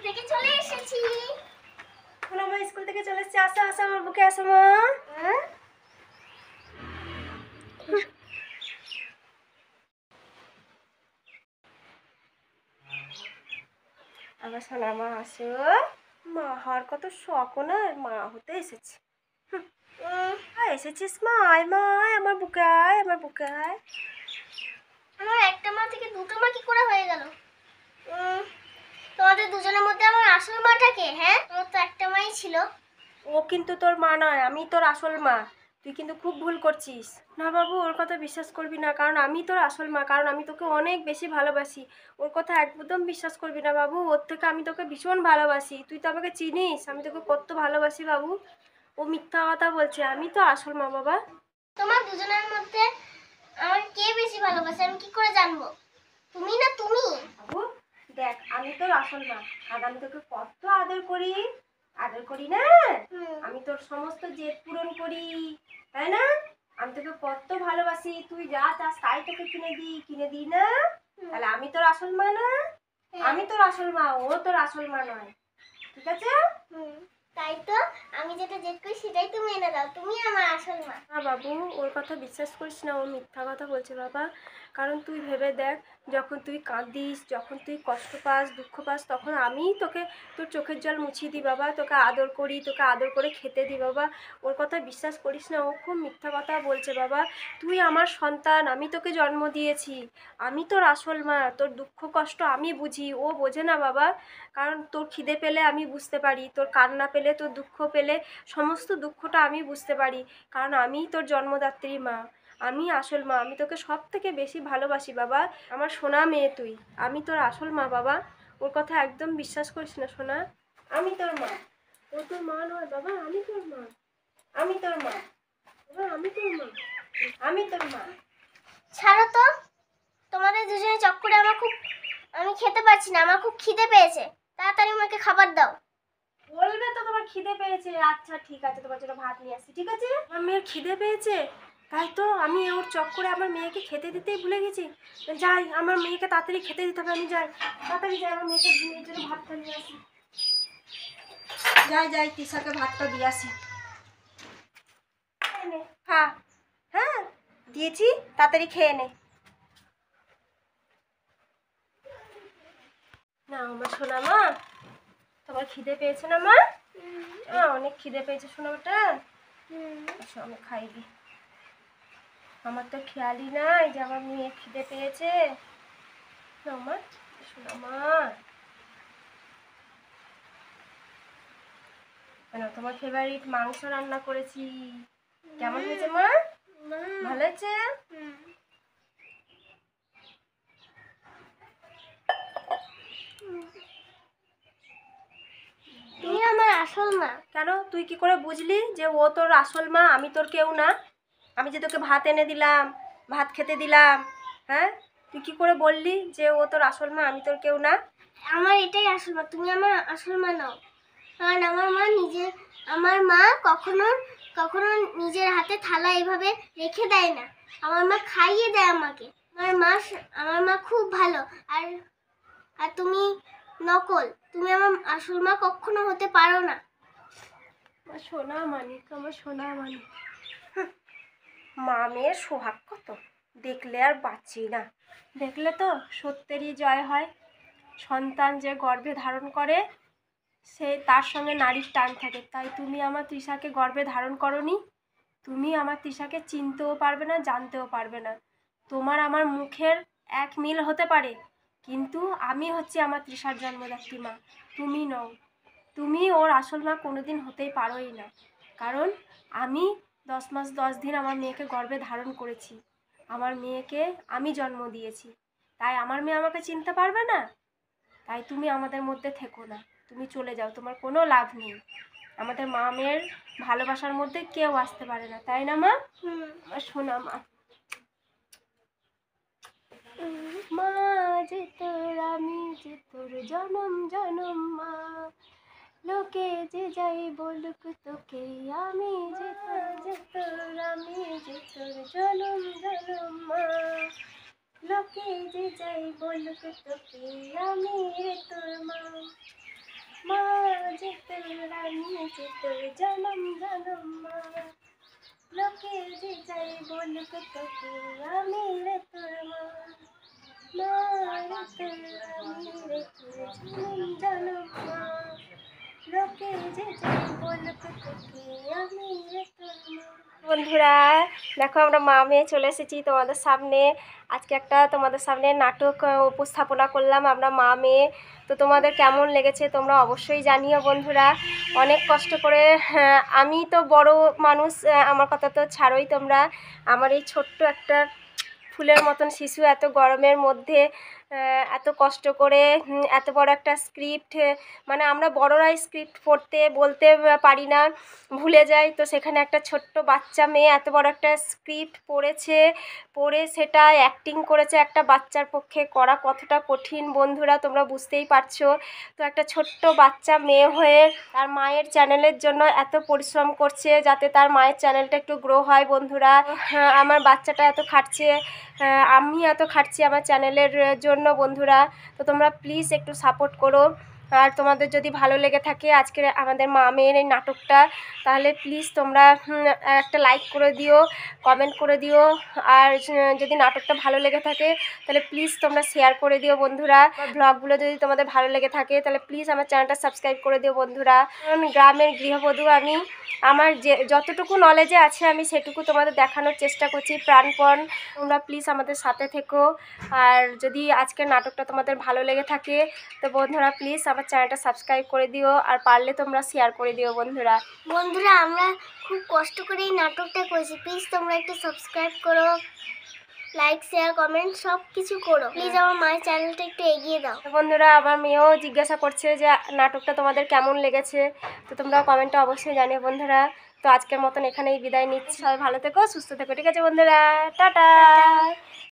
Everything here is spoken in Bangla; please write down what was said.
থেকে চলে এসেছি। মা স্কুল থেকে চলে এসেছি। আসো আসো আমার বুকে আসো মা। আমার সোনা মা আসো। মা হওয়ার কত শখ না, মা হতে এসেছি। এসেছিস মা? আয় মা, আয় আমার বুকে, আয় আমার বুকে আয়। আমার একটা মা থেকে দুটো মা কি করে হয়ে গেল? তোমাদের দুজনের মধ্যে আমার আসল মাটা কে? হ্যাঁ, আমার তো একটা মাই ছিল। ও কিন্তু তোর মা নয়, আমি তোর আসল মা। তুই কিন্তু খুব ভুল করছিস। না বাবু, ওর কথা বিশ্বাস করবি না, কারণ আমি তোর আসল মা, কারণ আমি তোকে অনেক বেশি ভালোবাসি। ওর কথা একদম বিশ্বাস করবি না বাবু, ওর থেকে আমি তোকে ভীষণ ভালোবাসি। তুই তো আমাকে চিনিস, আমি তোকে কত ভালোবাসি বাবু। ও মিথ্যা কথা বলছে, আমি তো আসল মা বাবা। তোমার দুজনের মধ্যে আমার কে বেশি ভালোবাসে আমি কি করে জানবো? তুমি না তুমি? বাবু দেখ, আমি তোর আসল মা, আর আমি তোকে কত আদর করি। আদর করি না? আমি তোর সমস্ত জেদ পূরণ করি, তাই না? আমি তোকে কত ভালোবাসি, তুই যা চাস তাই তোকে কিনে দিই না? তাহলে আমি তোর আসল মা না? আমি তোর আসল মা, ও তোর আসল মা নয়, ঠিক আছে? তাই তো, আমি যেটা জেদ করি সেটাই তুমি এনে দাও, তুমি আমার আসল মা। না বাবু, ওর কথা বিশ্বাস করিস না, ও মিথ্যা কথা বলছে বাবা। কারণ তুই ভেবে দেখ, যখন তুই কাঁদিস, যখন তুই কষ্ট পাস, দুঃখ পাস, তখন আমিই তোকে তোর চোখের জল মুছিয়ে দিই বাবা, তোকে আদর করি, তোকে আদর করে খেতে দিই বাবা। ওর কথা বিশ্বাস করিস না, ও খুব মিথ্যা কথা বলছে বাবা। তুই আমার সন্তান, আমি তোকে জন্ম দিয়েছি, আমি তোর আসল মা। তোর দুঃখ কষ্ট আমি বুঝি, ও বোঝে না বাবা। কারণ তোর খিদে পেলে আমি বুঝতে পারি, তোর কান্না পেলে, তোর দুঃখ পেলে সমস্ত দুঃখটা আমি বুঝতে পারি, কারণ আমিই তোর জন্মদাত্রী মা। আমি আসল মা, আমি তোকে সব থেকে বেশি ভালোবাসি বাবা। আমার সোনা মেয়ে তুই, আমি তোর আসল মা বাবা। ওর কথা একদম বিশ্বাস করিস না সোনা, আমি তোর মা। ও তোর মা নয় বাবা, আমি তোর মা। আমি তোর মা বাবা, আমি তোর মা, আমি তোর মা। ছাড়ো তো, তোমাদের দুজনের চক্করে আমি খেতে পারছি না, আমার খুব খিদে পেয়েছে, তাড়াতাড়ি আমাকে খাবার দাও। বলবে তো তোমার খিদে পেয়েছে, আচ্ছা ঠিক আছে, তোমার জন্য ভাত নিয়ে আসছি, ঠিক আছে? আমার মেয়ের খিদে পেয়েছে, তাই তো আমি ওর চক্করে আমার মেয়েকে খেতে দিতেই ভুলে গেছি। যাই, আমার মেয়েকে তাড়াতাড়ি খেতে দিতে হবে, আমি যাই, তাড়াতাড়ি যাই, আমার মেয়ের জন্য ভাতটা নিয়ে আসি। যাই যাই, তিশাকে ভাতটা দিয়ে আসি। হ্যাঁ হ্যাঁ দিয়েছি, তাড়াতাড়ি খেয়ে নে। না আমার সোনা মা, তোমার খিদে পেয়েছে না মা? অনেক খিদে পেয়েছে সোনাটা। আচ্ছা আমি খাই দি, আমার তো খেয়ালই নাই যে আমার মেয়ে খিদে পেয়েছে। না মা, শোনা মা, কেন তোমার ফেভারিট মাংস রান্না করেছি, কেমন হয়েছে মা? ভালো হয়েছে? তুমি আমার আসল মা। কেন, তুই কি করে বুঝলি যে ও তোর আসল মা, আমি তোর কেউ না? আমি যে তোকে ভাত এনে দিলাম, ভাত খেতে দিলাম, হ্যাঁ, তুই কি করে বললি যে ও তোর আসল মা, আমি তোর কেউ না? আমার এটাই আসল মা, তুমি আমার আসল মা নাও। কারণ আমার মা কখনো কখনো নিজের হাতে থালা এভাবে রেখে দেয় না, আমার মা খাইয়ে দেয় আমাকে। আমার মা খুব ভালো। আর আর তুমি নকল, তুমি আমার আসল মা কখনো হতে পারো না। আমার সোনা মানিক, আমার সোনা মানিক। মা মেয়ের সোহাগ কত, দেখলে আর বাঁচি না। দেখলে তো সত্যেরই জয় হয়। সন্তান যে গর্ভে ধারণ করে, সে তার সঙ্গে নারীর টান থাকে। তাই তুমি আমার তৃষাকে গর্ভে ধারণ করনি, তুমি আমার তৃষাকে চিনতেও পারবে না, জানতেও পারবে না। তোমার আমার মুখের এক মিল হতে পারে, কিন্তু আমি হচ্ছি আমার তৃষার জন্মদাত্রী মা, তুমি নও। তুমি ওর আসল মা কোনোদিন হতেই পারোই না, কারণ আমি 10 মাস 10 দিন আমার মেয়েকে গর্ভে ধারণ করেছি, আমার মেয়েকে আমি জন্ম দিয়েছি। তাই আমার মেয়ে আমাকে চিনতে পারবে না? তাই তুমি আমাদের মধ্যে থেকো না, তুমি চলে যাও, তোমার কোনো লাভ নেই। আমাদের মা মেয়ের ভালোবাসার মধ্যে কেউ আসতে পারে না, তাই না মা? আমার শোনা মা। মা যে তোর, আমি যে তোর, জনম জনম মা। লোকে যে যাই বলুক তোকে, আমি যে তোর, আমি যে তোর, জনম জনম মা। লোকে যে যাই বলুক তোকে, আমি রে তোর মা। মা যে তোর আমি যে তোর জনম জনম মা, লোকে যে যাই বলুক তোকে আমি রে তোর মা, মা রে তোর আমি রে তোর জনম জনম মা, লোকে যে যাই বলুক তোকে আমি রে তোর মা। বন্ধুরা দেখো আমরা মা মেয়ে চলে এসেছি তোমাদের সামনে। আজকে একটা তোমাদের সামনে নাটক উপস্থাপনা করলাম আমরা মা মেয়ে। তো তোমাদের কেমন লেগেছে তোমরা অবশ্যই জানিও বন্ধুরা। অনেক কষ্ট করে আমি তো বড় মানুষ, আমার কথা তো ছাড়োই তোমরা। আমার এই ছোট্ট একটা ফুলের মতন শিশু এত গরমের মধ্যে এত কষ্ট করে এত বড় একটা স্ক্রিপ্ট, মানে আমরা বড়রাই স্ক্রিপ্ট পড়তে বলতে পারি না, ভুলে যাই। তো সেখানে একটা ছোট্ট বাচ্চা মেয়ে এত বড় একটা স্ক্রিপ্ট পড়েছে, পড়ে সেটা অ্যাক্টিং করেছে। একটা বাচ্চার পক্ষে করা কতটা কঠিন বন্ধুরা তোমরা বুঝতেই পারছো। তো একটা ছোট্ট বাচ্চা মেয়ে হয়ে তার মায়ের চ্যানেলের জন্য এত পরিশ্রম করছে যাতে তার মায়ের চ্যানেলটা একটু গ্রো হয় বন্ধুরা। আমার বাচ্চাটা এত খাটছে, আমি এত খাটছি আমার চ্যানেলের জন্য বন্ধুরা। তো তোমরা প্লিজ একটু সাপোর্ট করো। আর তোমাদের যদি ভালো লেগে থাকে আজকের আমাদের মা মেয়ের এই নাটকটা, তাহলে প্লিজ তোমরা একটা লাইক করে দিও, কমেন্ট করে দিও। আর যদি নাটকটা ভালো লেগে থাকে তাহলে প্লিজ তোমরা শেয়ার করে দিও বন্ধুরা। ব্লগগুলো যদি তোমাদের ভালো লেগে থাকে তাহলে প্লিজ আমার চ্যানেলটা সাবস্ক্রাইব করে দিও বন্ধুরা। কারণ গ্রামের গৃহবধূ আমি, আমার যে যতটুকু নলেজে আছে আমি সেটুকু তোমাদের দেখানোর চেষ্টা করছি প্রাণপণ। তোমরা প্লিজ আমাদের সাথে থেকো। আর যদি আজকের নাটকটা তোমাদের ভালো লেগে থাকে তো বন্ধুরা প্লিজ আমার চ্যানেলটা সাবস্ক্রাইব করে দিও, আর পারলে তোমরা শেয়ার করে দিও বন্ধুরা। বন্ধুরা আমরা খুব কষ্ট করে এই নাটকটা করেছি, প্লিজ তোমরা একটু সাবস্ক্রাইব করো, লাইক শেয়ার কমেন্ট সব কিছু করো। প্লিজ আমার মায়ের চ্যানেলটা একটু এগিয়ে দাও। তো বন্ধুরা আমার মেয়েও জিজ্ঞাসা করছে যে নাটকটা তোমাদের কেমন লেগেছে, তো তোমরা কমেন্টে অবশ্যই জানিও বন্ধুরা। তো আজকের মতন এখানেই বিদায় নিচ্ছি, সবাই ভালো থেকো সুস্থ থেকো, ঠিক আছে বন্ধুরা, টাটা।